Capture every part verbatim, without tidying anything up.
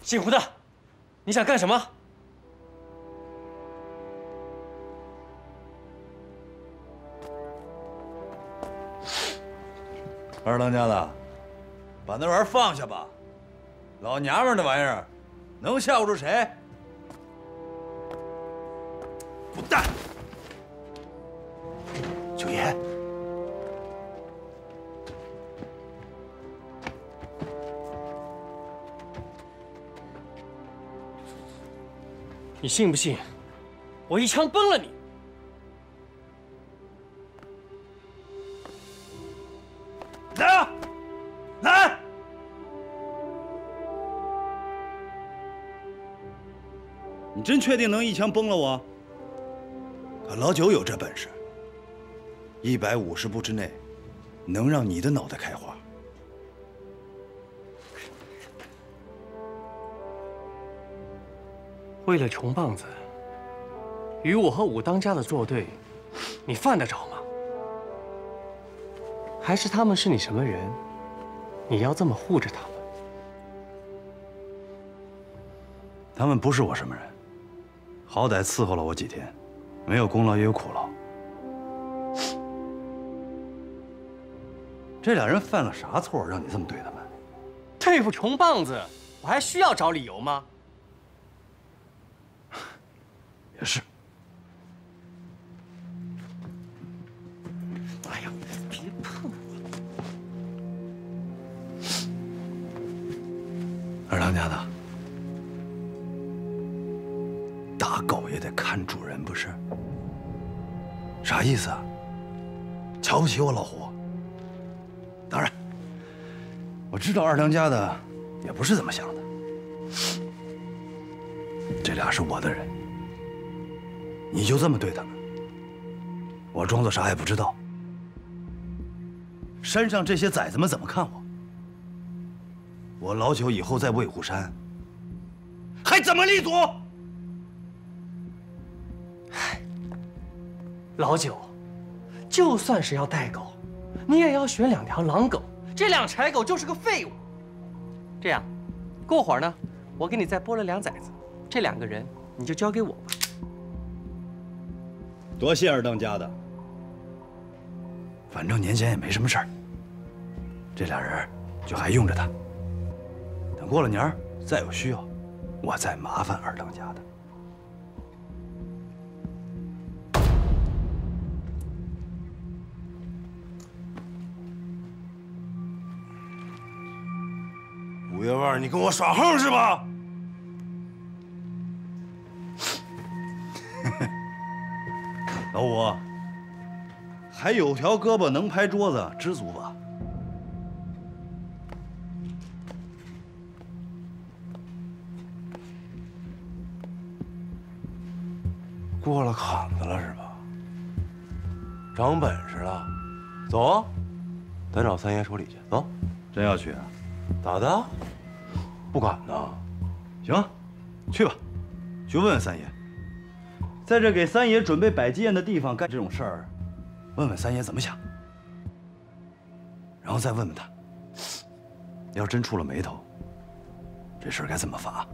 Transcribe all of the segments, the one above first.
姓胡的，你想干什么？ 二当家的，把那玩意儿放下吧。老娘们儿那玩意儿，能吓唬住谁？滚蛋！九爷。 你信不信，我一枪崩了你？ 来啊，来！你真确定能一枪崩了我？可老九有这本事，一百五十步之内，能让你的脑袋开花。 为了穷棒子，与我和武当家的作对，你犯得着吗？还是他们是你什么人，你要这么护着他们？ 他们不是我什么人，好歹伺候了我几天，没有功劳也有苦劳。这俩人犯了啥错，让你这么对他们？ 对付穷棒子，我还需要找理由吗？ 也是。 哎呀，别碰我！二当家的，打狗也得看主人，不是？啥意思啊？瞧不起我老胡？当然，我知道二当家的也不是这么想的。这俩是我的人。 你就这么对他们？我装作啥也不知道。山上这些崽子们怎么看我？我老九以后在魏虎山还怎么立足？ 唉，老九，就算是要带狗，你也要选两条狼狗，这两柴狗就是个废物。这样，过会儿呢，我给你再拨了两崽子，这两个人你就交给我吧。 多谢二当家的，反正年前也没什么事儿，这俩人就还用着他。等过了年儿再有需要，我再麻烦二当家的。 五月万，你跟我耍横是吧？ 老五，还有条胳膊能拍桌子，知足吧？ 过了坎子了是吧？长本事了，走，咱找三爷说理去。走， 真要去啊？ 咋的？不敢呢？ 行，去吧，去问问三爷。 在这给三爷准备摆祭宴的地方干这种事儿，问问三爷怎么想，然后再问问他，要真出了眉头，这事儿该怎么罚？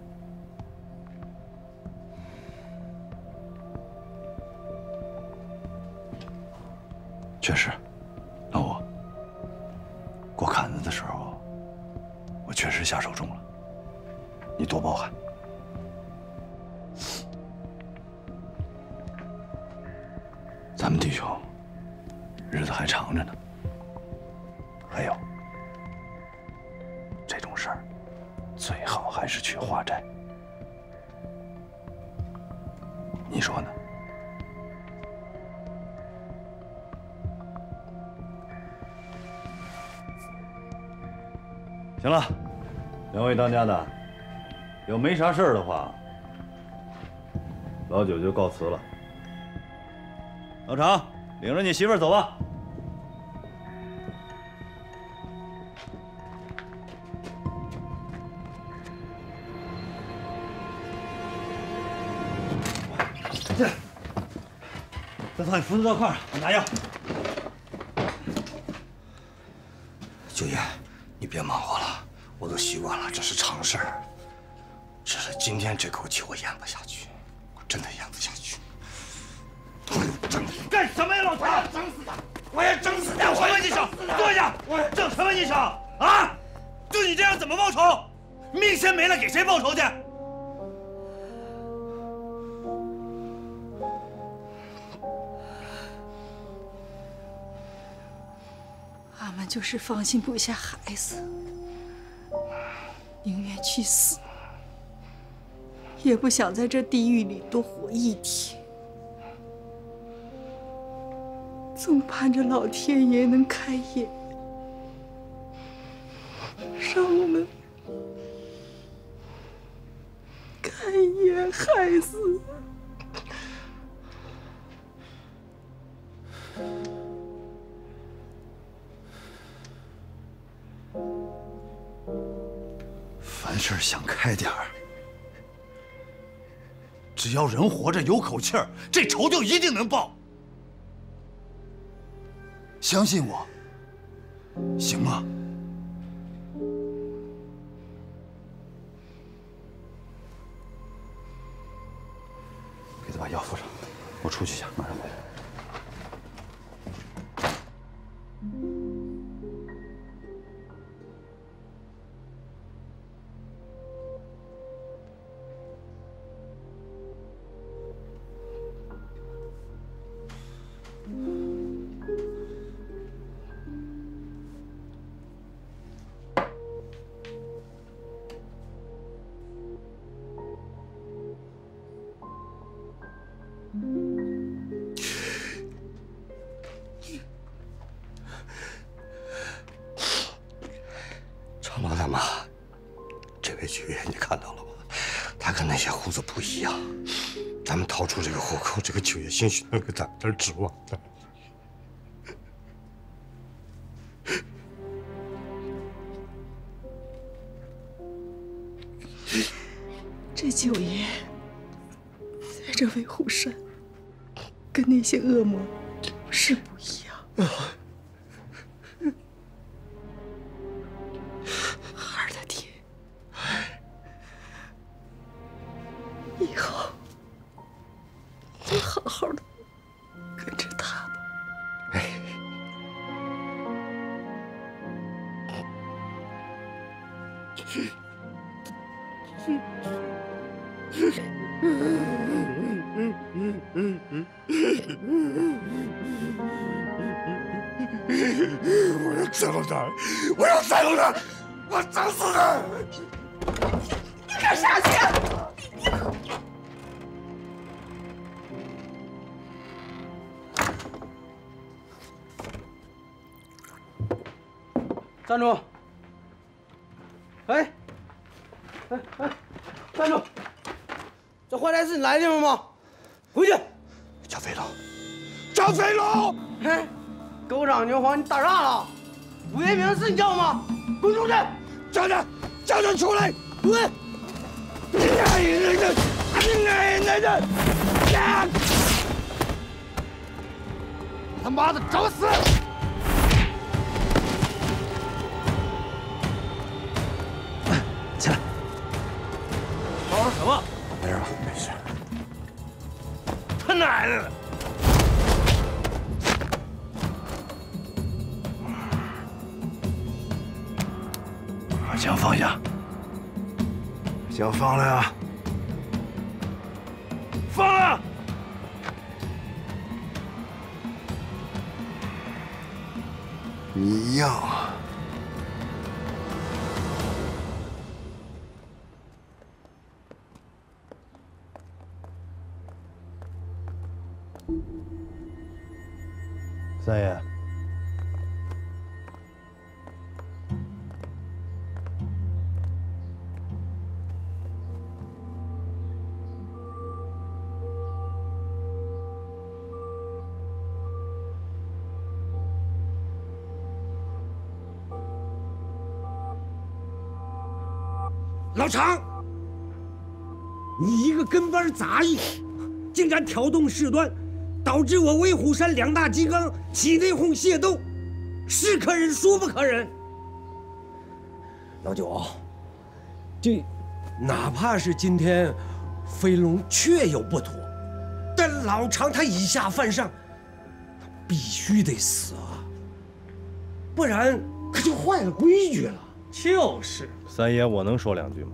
确实，老五，过坎子的时候，我确实下手重了，你多包涵。 咱们弟兄日子还长着呢。还有，这种事儿最好还是去化斋。你说呢？行了，两位当家的，要没啥事儿的话，老九就告辞了。 老常，领着你媳妇儿走吧。进来，再放你扶着道框上，我拿药。 九爷，你别忙活了，我都习惯了，这是常事儿。 今天这口气我咽不下去，我真的咽不下去。整死！干什么呀，老唐？整死他！我要整死他！什么你想？坐下！我整什么你想？啊！就你这样怎么报仇？命先没了，给谁报仇去？ 俺们就是放心不下孩子，宁愿去死，也不想在这地狱里多活一天。总盼着老天爷能开眼，让我们开眼害死。 凡事想开点儿，只要人活着有口气儿，这仇就一定能报。相信我，行吗？给他把药敷上，我出去一下，马上回来。 长毛大妈，这位局员你看到了吗？他跟那些胡子不一样。咱们逃出这个虎口，这个九爷兴许能给咱们点指望的。 这九爷在这威虎山，跟那些恶魔是不一样。孩儿的爹，以后就好好的跟着他吧。 哎。我要宰了他！我要宰了他！我整死他！ 你敢下去？ 站住！哎，哎哎，站住！这回来是你来的地方吗？回去！ 剿匪佬！剿匪佬！ 嘿，狗长牛黄，你打啥了？吴彦明是你叫吗？滚出去！ 叫他，叫他出来！ 滚！ 爱人的，爱人的， 他妈的，找死！起来。 吵吵什么？ 没事吧？ 没事。 他奶奶的！ 把枪放下。枪放了呀！ 放了！ 你一样。 三爷， 老常，你一个跟班杂役，竟然挑动事端，导致我威虎山两大金刚起内讧械斗，是可忍，孰不可忍？老九，这哪怕是今天飞龙确有不妥，但老常他以下犯上，他必须得死啊，不然可就坏了规矩了。 就是， 三爷，我能说两句吗？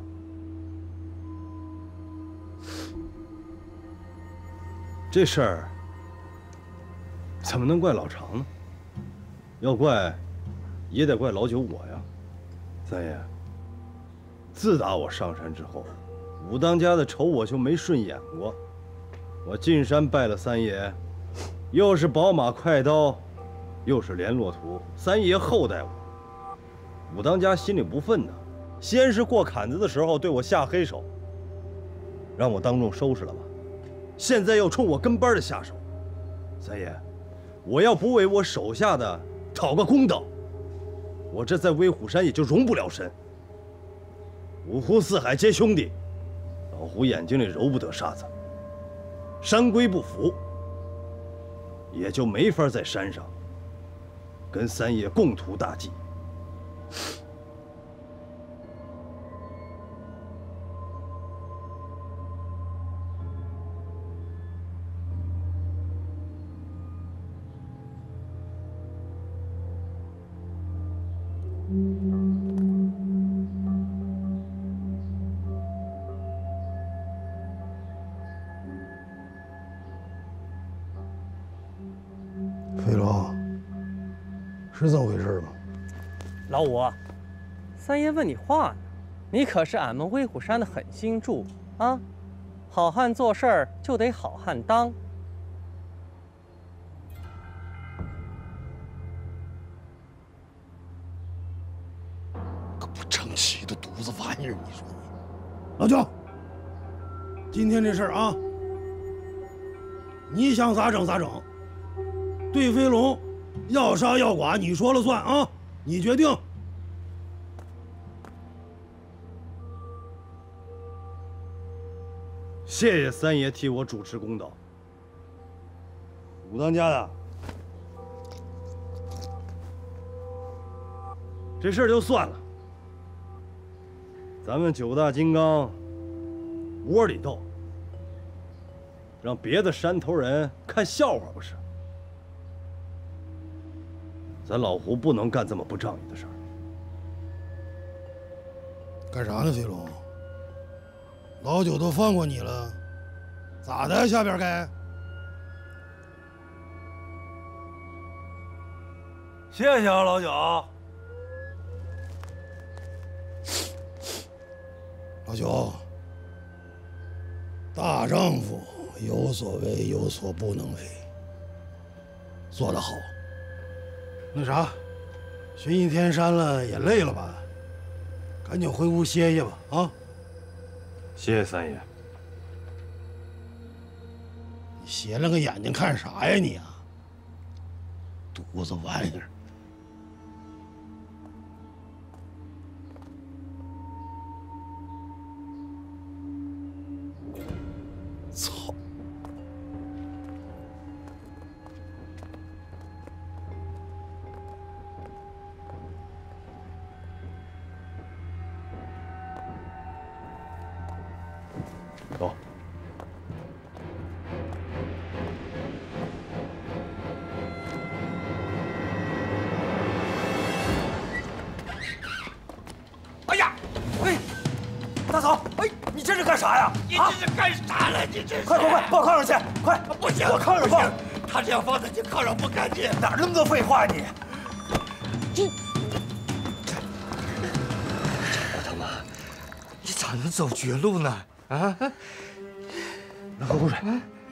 这事儿怎么能怪老常呢？要怪，也得怪老九我呀。三爷，自打我上山之后，武当家的瞅我就没顺眼过。我进山拜了三爷，又是宝马快刀，又是联络图，三爷厚待我。武当家心里不忿的，先是过坎子的时候对我下黑手，让我当众收拾了吧。现在又冲我跟班的下手。三爷，我要不为我手下的讨个公道，我这在威虎山也就容不了身。五湖四海皆兄弟，老虎眼睛里揉不得沙子。山规不服，也就没法在山上跟三爷共图大计。 飞龙，是这么回事吗？ 老五，三爷问你话呢，你可是俺们威虎山的狠心柱啊！好汉做事儿就得好汉当。 个不争气的犊子玩意儿，你说你！老九，今天这事儿啊，你想咋整咋整。对飞龙，要杀要剐，你说了算啊！你决定。 谢谢三爷替我主持公道。武当家的，这事儿就算了。咱们九大金刚窝里斗，让别的山头人看笑话不是？咱老胡不能干这么不仗义的事儿。 干啥呢，飞龙？老九都放过你了，咋的？下边该？ 谢谢啊，老九。 老九，大丈夫有所为有所不能为，做得好。那啥，巡一天山了也累了吧？赶紧回屋歇歇吧，啊！ 谢谢三爷。 你斜了个眼睛看啥呀你啊？犊子玩意儿！操！ 走。 哎呀，哎，大嫂，哎，你这是干啥呀？ 你这是干啥了？你这是快快快，抱炕上去！快， 不行， 我炕上放。 他这样放在这炕上不干净。 哪那么多废话呀你？ 这，我他妈，你咋能走绝路呢？啊！ 来喝口水。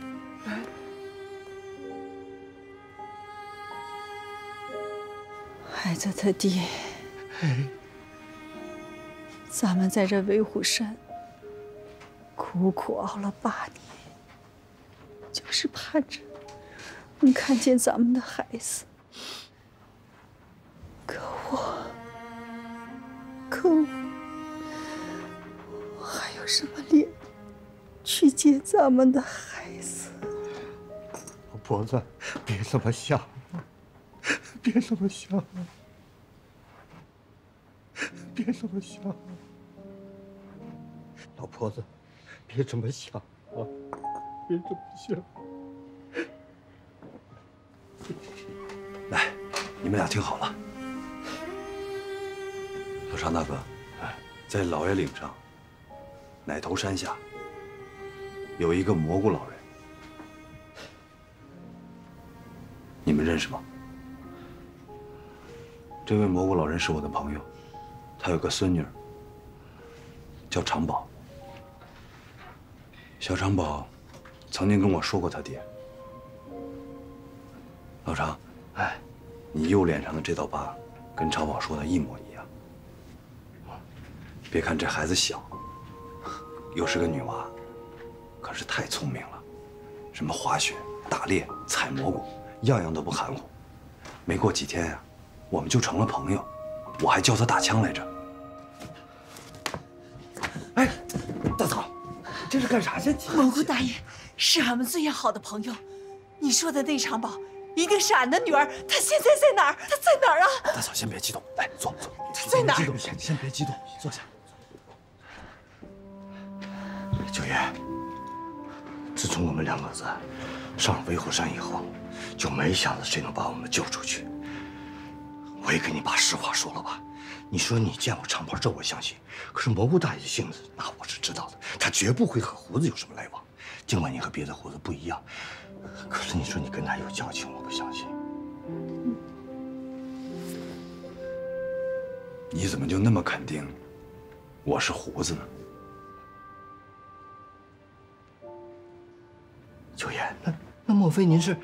孩子他爹，咱们在这威虎山苦苦熬了八年，就是盼着能看见咱们的孩子。可我，可我，我还有什么脸去见咱们的孩子？ 老婆子，别这么想，别这么想，别这么想。 老婆子，别这么想啊，别这么想。 来，你们俩听好了。老常大哥，在老爷岭上奶头山下有一个蘑菇老人，你们认识吗？这位蘑菇老人是我的朋友，他有个孙女叫长宝。小长宝曾经跟我说过他爹。老常，哎，你右脸上的这道疤，跟长宝说的一模一样。别看这孩子小，又是个女娃，可是太聪明了，什么滑雪、打猎、采蘑菇，样样都不含糊。没过几天呀、啊，我们就成了朋友，我还教他打枪来着。 哎，大嫂，这是干啥去？ 蘑菇大爷是俺们最要好的朋友，你说的那长宝一定是俺的女儿，她现在在哪儿？她在哪儿啊？ 大嫂，先别激动，来坐坐。 她在哪儿？ 先先别激动，坐下。 九爷，自从我们两个子上了威虎山以后，就没想着谁能把我们救出去。我也跟你把实话说了吧，你说你见过长宝，这我相信。可是蘑菇大爷的性子，那我是知道的，他绝不会和胡子有什么来往。尽管你和别的胡子不一样，可是你说你跟他有交情，我不相信。 你怎么就那么肯定我是胡子呢？ 九爷，那那莫非您是？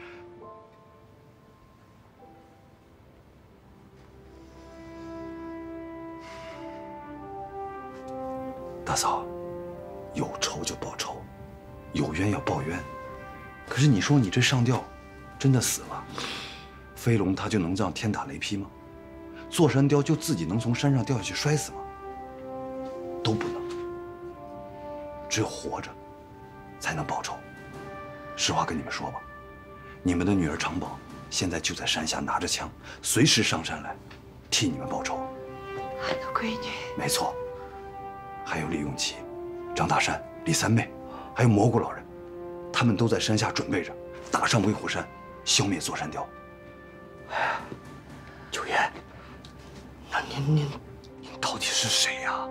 大嫂，有仇就报仇，有冤要报冤。可是你说你这上吊，真的死了，飞龙他就能这样天打雷劈吗？座山雕就自己能从山上掉下去摔死吗？都不能。只有活着，才能报仇。实话跟你们说吧，你们的女儿长宝现在就在山下拿着枪，随时上山来，替你们报仇。 俺的闺女。 没错。还有李永琪、张大山、李三妹，还有蘑菇老人，他们都在山下准备着打上威虎山，消灭座山雕。 哎，九爷，那您您您到底是谁呀？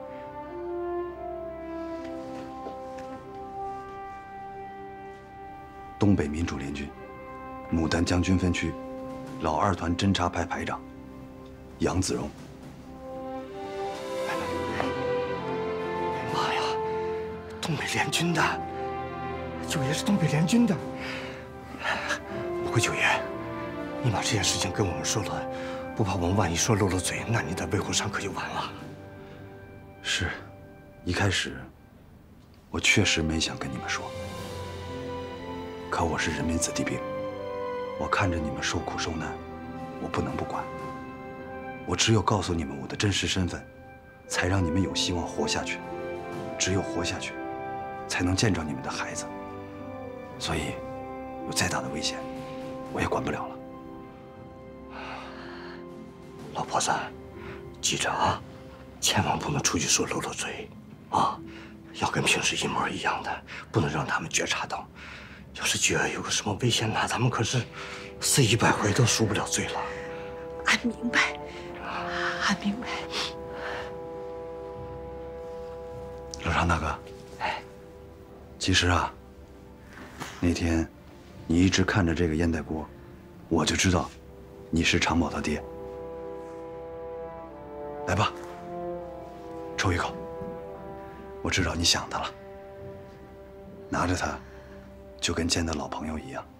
东北民主联军牡丹江军分区老二团侦察排排长杨子荣。 妈呀，东北联军的，九爷是东北联军的。不过九爷，你把这件事情跟我们说了，不怕我们万一说漏了嘴，那你在威虎山可就完了。 是，一开始我确实没想跟你们说。可我是人民子弟兵，我看着你们受苦受难，我不能不管。我只有告诉你们我的真实身份，才让你们有希望活下去。只有活下去，才能见着你们的孩子。所以，有再大的危险，我也管不了了。 老婆子，记着啊，千万不能出去说漏了嘴，啊，要跟平时一模一样的，不能让他们觉察到。要是觉得有个什么危险，那咱们可是死一百回都赎不了罪了。 俺明白，俺明白。 老常大哥，哎，其实啊，那天你一直看着这个烟袋锅，我就知道你是长宝他爹。来吧，抽一口。我知道你想他了，拿着它。就跟见的老朋友一样。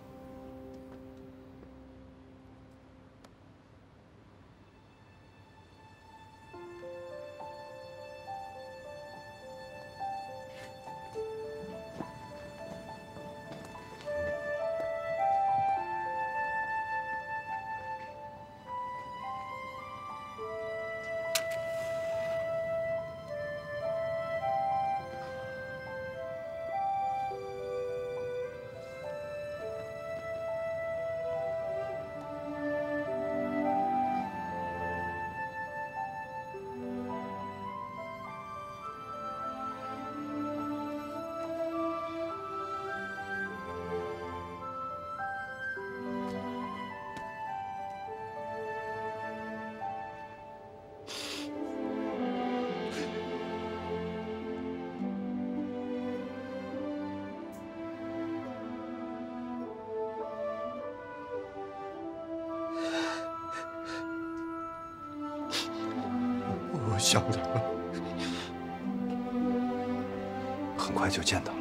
想他了。 很快就见到了。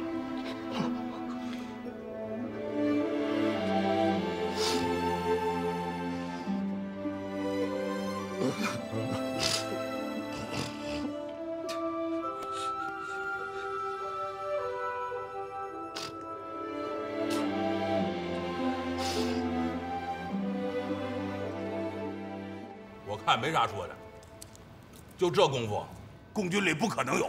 我看没啥说的，就这功夫，共军里不可能有。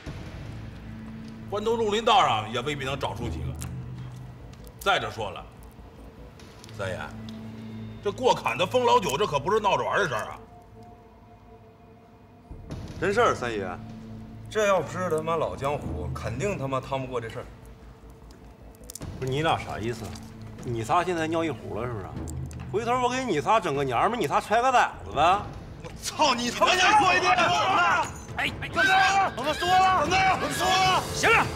关东绿林道上也未必能找出几个。再者说了，三爷，这过坎子封老九，这可不是闹着玩的事儿啊！ 真事儿，三爷，这要不是他妈老江湖，肯定他妈趟不过这事儿。不是你俩啥意思？你仨现在尿一壶了是不是？回头我给你仨整个娘们，你仨揣个崽子呗！ 我操你他妈！说一遍！哎哎，哥哥，我们说了，哥哥，我们说了， 行了。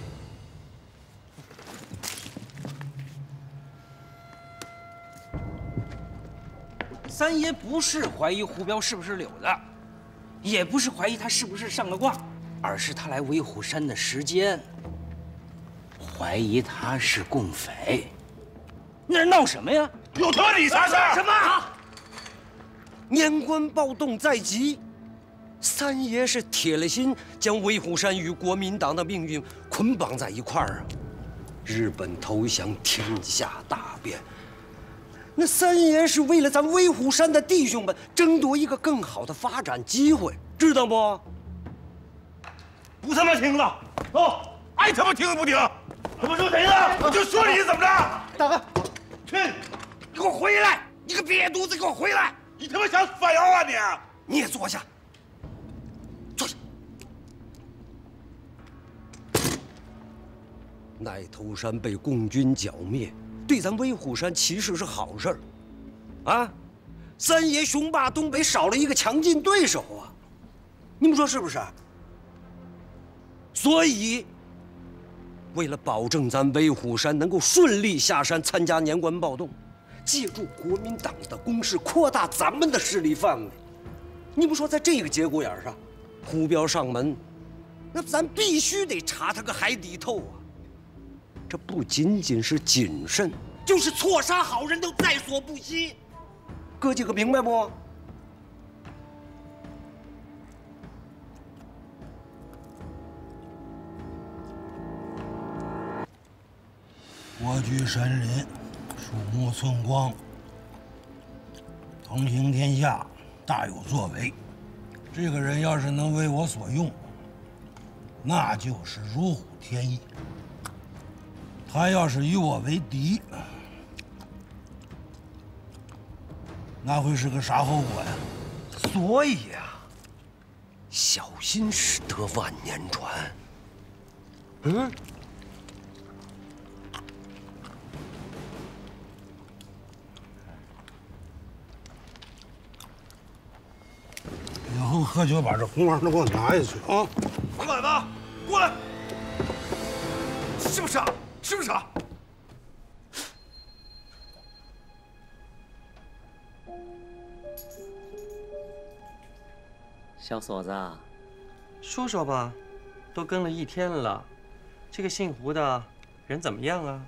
三爷不是怀疑胡彪是不是柳子，也不是怀疑他是不是上了挂，而是他来威虎山的时间，怀疑他是共匪。那闹什么呀？ 有他妈你啥事儿？ 什么？ 年关暴动在即，三爷是铁了心将威虎山与国民党的命运捆绑在一块儿啊！日本投降，天下大变。那三爷是为了咱威虎山的弟兄们争夺一个更好的发展机会，知道不？ 不他妈听了，走！爱他妈听不听？他妈说谁呢？我就说你怎么着？ 大哥， 去！ 你给我回来！你个瘪犊子，给我回来！ 你他妈想反摇啊你！ 你也坐下，坐下。奶头山被共军剿灭，对咱威虎山其实是好事儿，啊！三爷雄霸东北，少了一个强劲对手啊！你们说是不是？所以，为了保证咱威虎山能够顺利下山参加年关暴动，借助国民党的攻势，扩大咱们的势力范围。你不说在这个节骨眼上，胡彪上门，那咱必须得查他个海底透啊！这不仅仅是谨慎，就是错杀好人都在所不惜。哥几个明白不？ 我居山林，树木寸光，横行天下，大有作为。这个人要是能为我所用，那就是如虎添翼。他要是与我为敌，那会是个啥后果呀？ 所以啊，小心驶得万年船。嗯。 以后喝酒把这红丸都给我拿下去啊！ 快板子，过来！是不是啊？是不是啊？ 小锁子，说说吧，都跟了一天了，这个姓胡的人怎么样啊？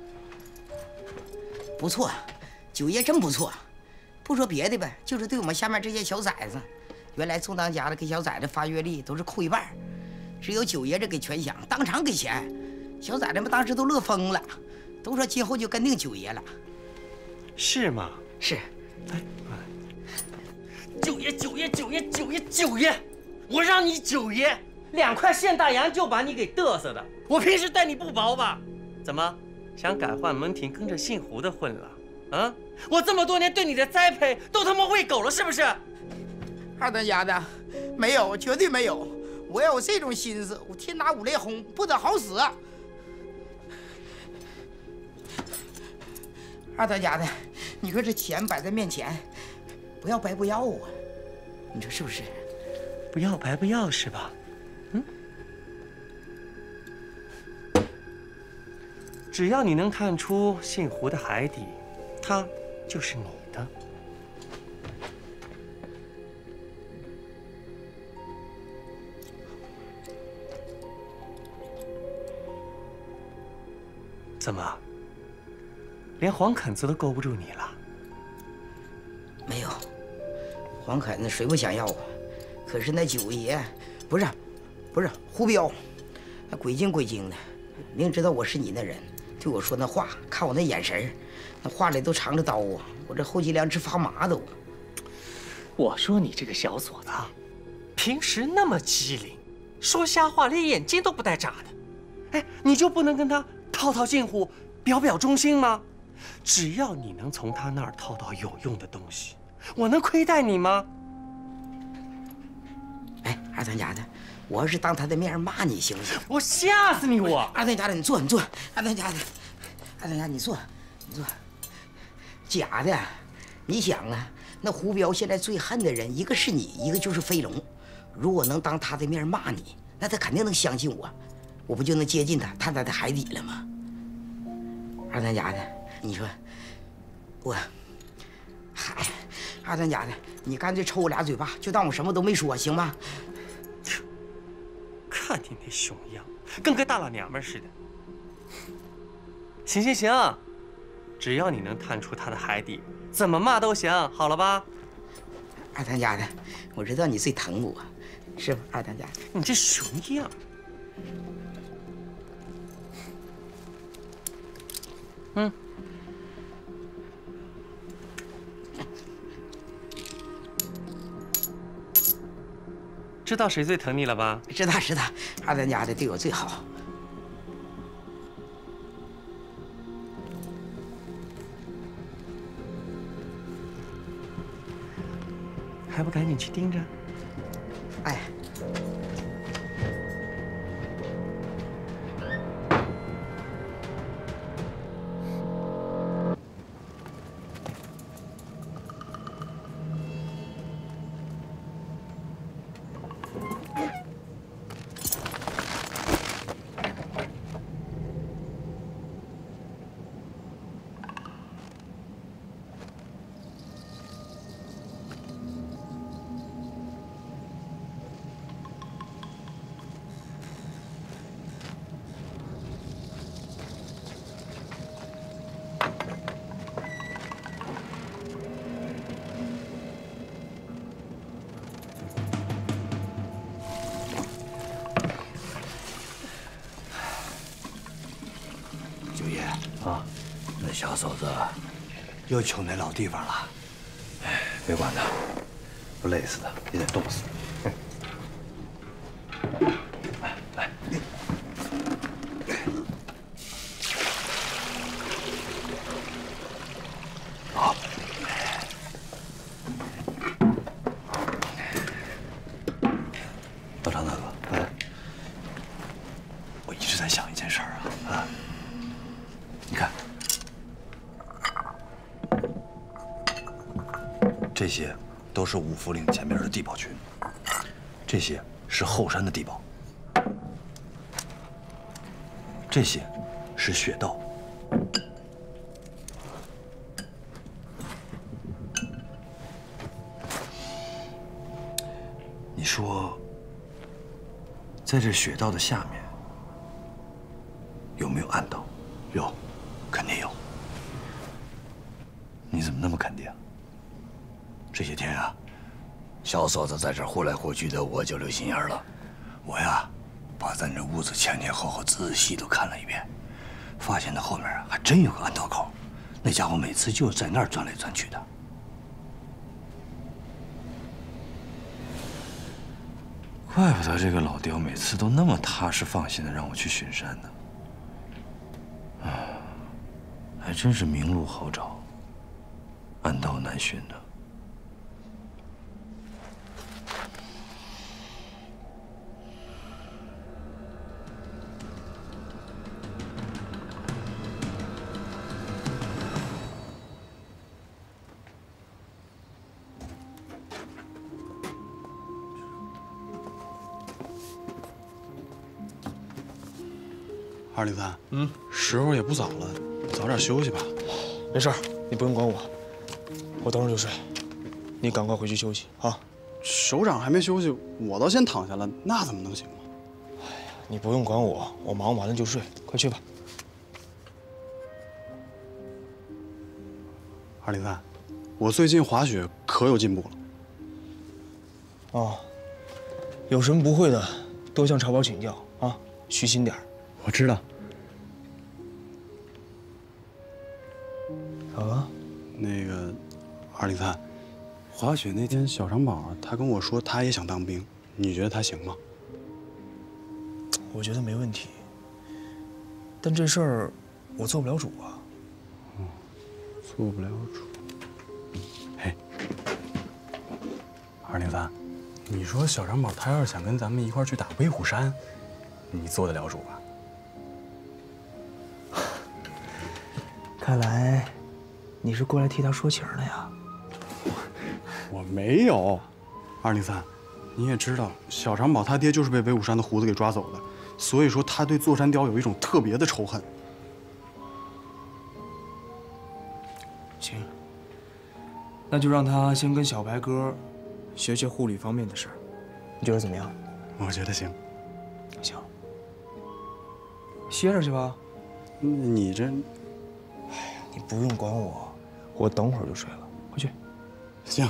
不错，九爷真不错。不说别的呗，就是对我们下面这些小崽子，原来宋当家的给小崽子发月例都是扣一半，只有九爷这给全饷，当场给钱。小崽子们当时都乐疯了，都说今后就跟定九爷了。 是吗？ 是。 哎，九爷，九爷，九爷，九爷，九爷，我让你九爷两块现大洋就把你给嘚瑟的，我平时待你不薄吧？怎么想改换门庭，跟着姓胡的混了？啊！我这么多年对你的栽培都他妈喂狗了，是不是？ 二当家的，没有，绝对没有。我要有这种心思，我天打五雷轰，不得好死。二当家的，你说这钱摆在面前，不要白不要啊？你说是不是？ 不要白不要是吧？嗯。只要你能看出姓胡的海底，他就是你的。 怎么，连黄垦子都勾不住你了？ 没有，黄垦子谁不想要啊？可是那九爷，不是，不是胡彪，那鬼精鬼精的，明知道我是你那人，对我说那话，看我那眼神那话里都藏着刀啊！我这后脊梁直发麻都。 我说你这个小锁子，平时那么机灵，说瞎话连眼睛都不带眨的，哎，你就不能跟他套套近乎，表表忠心吗？只要你能从他那儿套到有用的东西，我能亏待你吗？ 哎，二当家的，我要是当他的面骂你行不行？ 我吓死你！我二当家的，你坐，你坐。二当家的，二当家你坐，你坐。假的，你想啊，那胡彪现在最恨的人，一个是你，一个就是飞龙。如果能当他的面骂你，那他肯定能相信我，我不就能接近他，探他的海底了吗？二当家的，你说我，嗨，二当家的，你干脆抽我俩嘴巴，就当我什么都没说，行吗？ 看你那熊样，跟个大老娘们似的。行行行，只要你能探出他的海底，怎么骂都行，好了吧？ 二当家的，我知道你最疼我，是吧？二当家的， 你这熊样。嗯。知道谁最疼你了吧？ 知道知道，二当家的对我最好。 还不赶紧去盯着？ 哎。 小嫂子又求那老地方了。 哎，别管他，不累死他，也得冻死。来来，好。老常大哥，哎，我一直在想一件事儿啊啊，你看。这些都是五福岭前面的地堡群，这些是后山的地堡，这些是雪道，你说，在这雪道的下面有没有暗道？ 有，肯定有。 你怎么那么肯定？ 这些天啊，小嫂子在这儿忽来忽去的，我就留心眼了。我呀，把咱这屋子前前后后仔细都看了一遍，发现那后面啊还真有个暗道口，那家伙每次就是在那儿钻来钻去的。 怪不得这个老刁每次都那么踏实放心的让我去巡山呢。啊，还真是明路好找，暗道难寻呢。 二零三，嗯，时候也不早了，早点休息吧。 没事，你不用管我，我等会儿就睡。你赶快回去休息啊！ 首长还没休息，我都先躺下了，那怎么能行啊？ 哎呀，你不用管我，我忙完了就睡，快去吧。 二零三，我最近滑雪可有进步了。 哦，有什么不会的，多向朝宝请教啊，虚心点儿。 我知道。 怎么了？ 那个，二零三，滑雪那天小长宝他跟我说他也想当兵，你觉得他行吗？ 我觉得没问题，但这事儿我做不了主啊。 嗯，做不了主。嘿，二零三，你说小长宝他要是想跟咱们一块儿去打威虎山，你做得了主吧？ 看来你是过来替他说情的呀。 我没有，二零三，你也知道，小长宝他爹就是被威虎山的胡子给抓走的。所以说，他对座山雕有一种特别的仇恨。 行，那就让他先跟小白哥学学护理方面的事儿，你觉得怎么样？ 我觉得行。 行，歇着去吧。 你这…… 哎呀，你不用管我，我等会儿就睡了。回去。 行。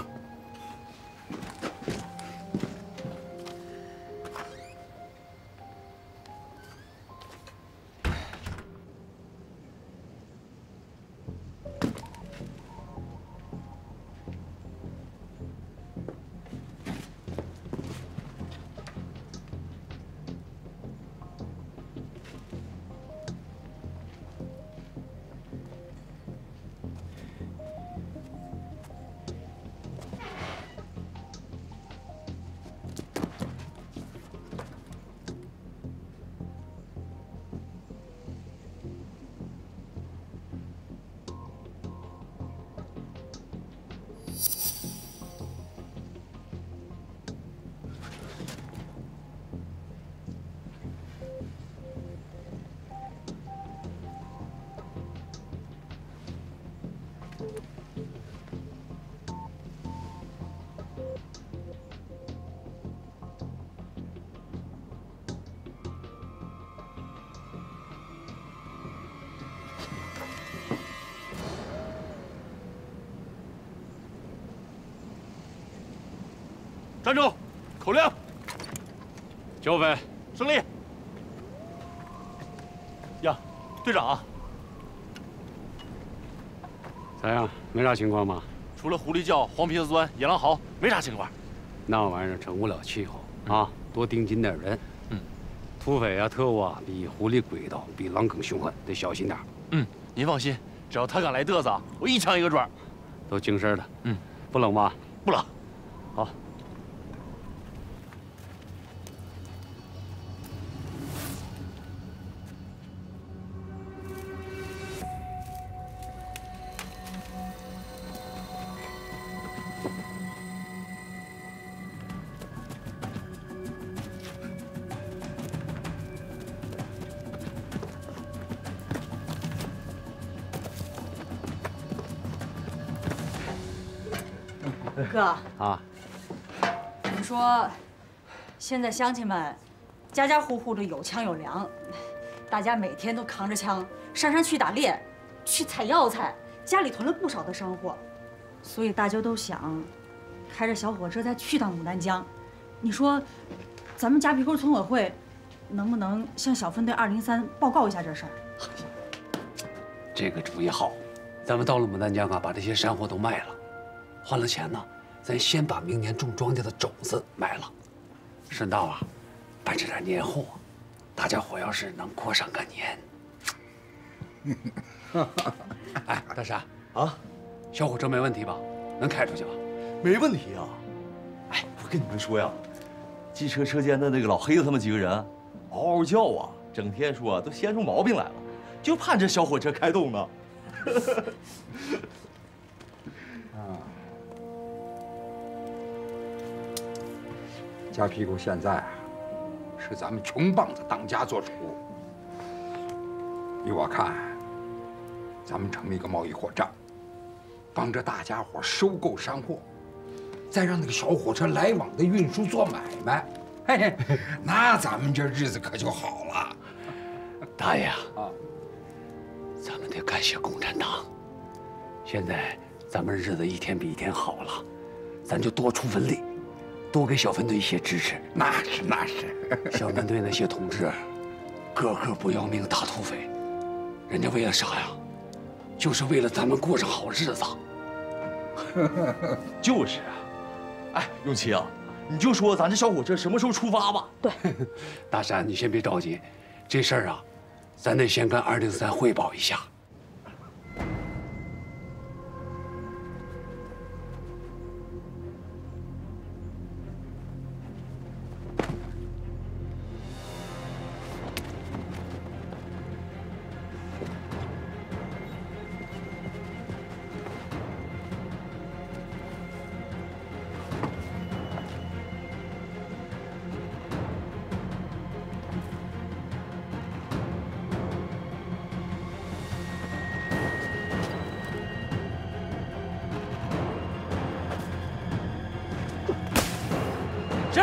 站住！口令：剿匪胜利！呀，队长， 咋样？没啥情况吧？ 除了狐狸叫、黄皮子钻、野狼嚎，没啥情况。 那玩意儿成不了气候啊，多盯紧点人。 嗯， 土匪啊、特务啊，比狐狸诡道，比狼更凶狠，得小心点。 嗯，您放心，只要他敢来嘚瑟，我一枪一个准儿。 都精神的。 嗯， 不冷吧？ 不冷。 好。 哥啊， 你说，现在乡亲们家家户户的有枪有粮，大家每天都扛着枪上山去打猎，去采药材，家里囤了不少的生活，所以大家都想开着小火车再去趟牡丹江。你说，咱们夹皮沟村委会能不能向小分队二零三报告一下这事儿？ 这个主意好，咱们到了牡丹江啊，把这些山货都卖了，换了钱呢，咱先把明年种庄稼的种子买了，顺道啊，办这点年货，大家伙要是能过上个年。哎，大山啊，小火车没问题吧？能开出去吧？ 没问题啊。哎，我跟你们说呀，机车车间的那个老黑子他们几个人，嗷嗷叫啊，整天说都闲出毛病来了，就盼着小火车开动呢。 啊，夹皮沟现在啊，是咱们穷棒子当家做主。依我看，咱们成立个贸易货账，帮着大家伙收购山货，再让那个小火车来往的运输做买卖，嘿嘿，那咱们这日子可就好了。 大爷啊，咱们得感谢共产党。现在咱们日子一天比一天好了，咱就多出份力，多给小分队一些支持。 那是那是， 小分队那些同志，个个不要命大土匪，人家为了啥呀？就是为了咱们过上好日子。 就是啊，哎，永琪啊，你就说咱这小火车什么时候出发吧？ 对， 大山，你先别着急，这事儿啊，咱得先跟二零三汇报一下。 是。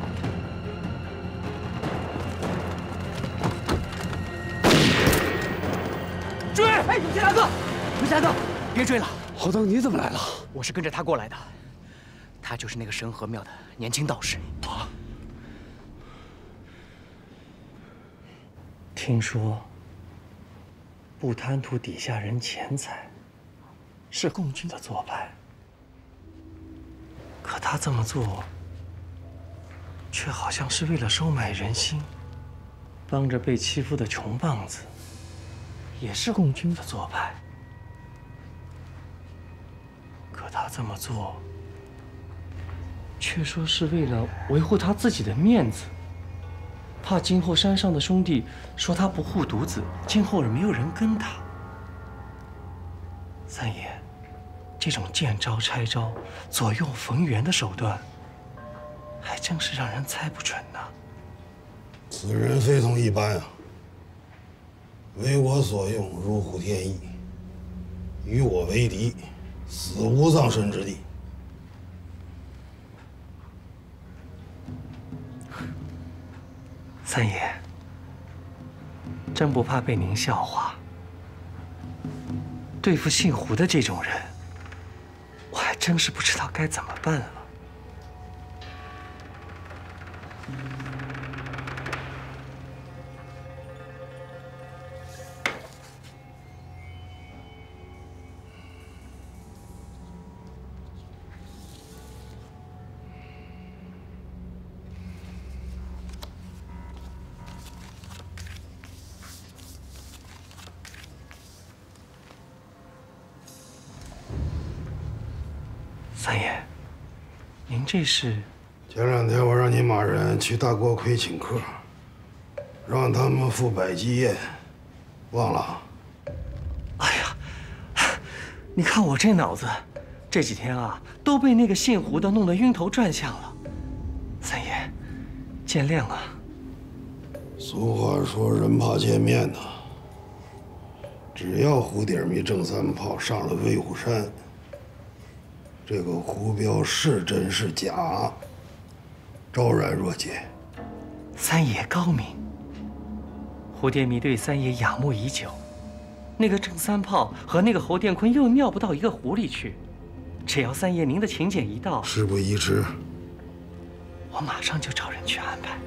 追！哎，永杰大哥，永杰大哥，别追了。 郝登，你怎么来了？ 我是跟着他过来的，他就是那个神河庙的年轻道士。啊！听说不贪图底下人钱财是共军的做派，可他这么做，却好像是为了收买人心，帮着被欺负的穷棒子，也是共军的做派。可他这么做，却说是为了维护他自己的面子，怕今后山上的兄弟说他不护犊子，今后没有人跟他。三爷，这种见招拆招、左右逢源的手段，还真是让人猜不准呐。 此人非同一般啊，为我所用，如虎添翼，与我为敌，死无葬身之地。 三爷，真不怕被您笑话。对付姓胡的这种人，我还真是不知道该怎么办了。三爷，您这是？ 前两天我让你马人去大锅盔请客，让他们赴百鸡宴，忘了？ 哎呀，你看我这脑子，这几天啊都被那个姓胡的弄得晕头转向了。三爷，见谅啊。 俗话说人怕见面呐，只要胡点迷郑三炮上了威虎山，这个胡彪是真是假，昭然若揭。 三爷高明，胡殿迷对三爷仰慕已久。那个郑三炮和那个侯殿坤又尿不到一个壶里去，只要三爷您的请柬一到， 事不宜迟， 我马上就找人去安排。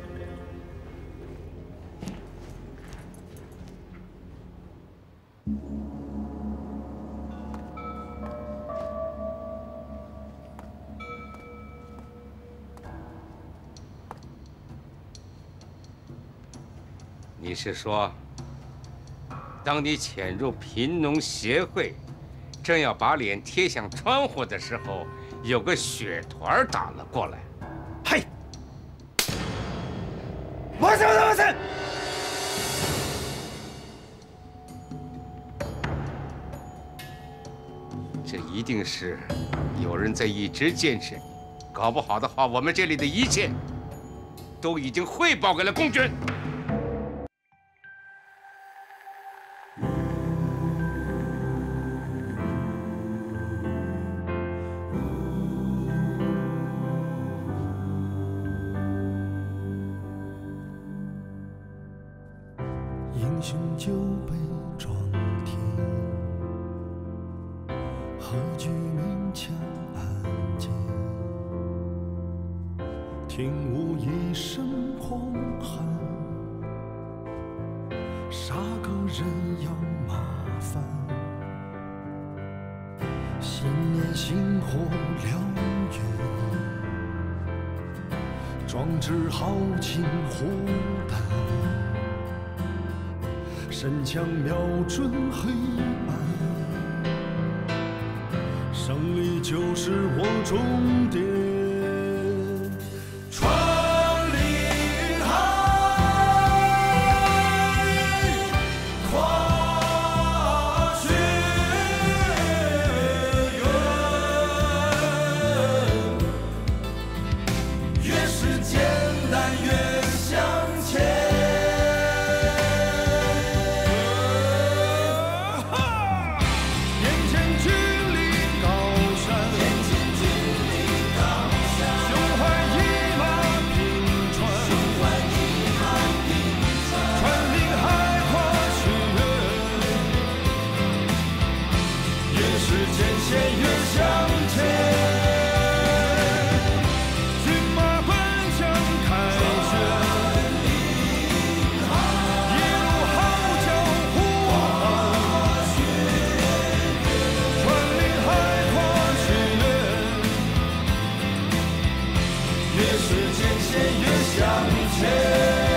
你是说，当你潜入贫农协会，正要把脸贴向窗户的时候，有个血团打了过来？ 嘿， 我怎么我怎？ 这一定是有人在一直监视你，搞不好的话，我们这里的一切都已经汇报给了共军。 英雄就被装听，何惧听无一声狂喊，杀个人要麻烦，信念星火燎原，壮志豪情火弹，神枪瞄准黑暗，胜利就是我终点。穿林海，跨雪原，越是艰难越向前。眼前距离高山，眼前距离高山，胸怀一马平川，胸怀一马平川，穿林海跨雪原，越是艰险越向前。骏马奔向凯旋，一路号角呼唤，穿林海跨雪原，越是艰险越向前。